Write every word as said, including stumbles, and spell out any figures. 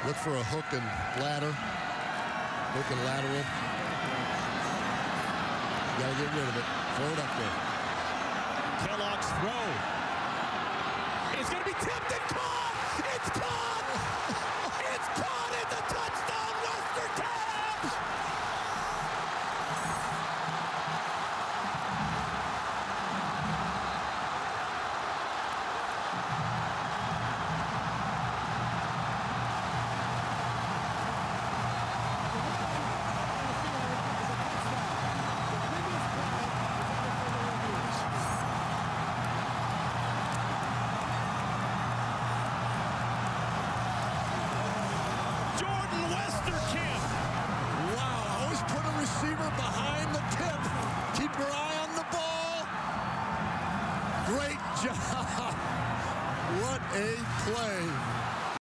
Look for a hook and ladder. Hook and lateral. Got to get rid of it. Throw it up there. Kellogg's throw. It's going to be tipped and caught. It's caught. It's caught. It's a touchdown, Western Cabs. Receiver behind the tip. Keep your eye on the ball. Great job. What a play.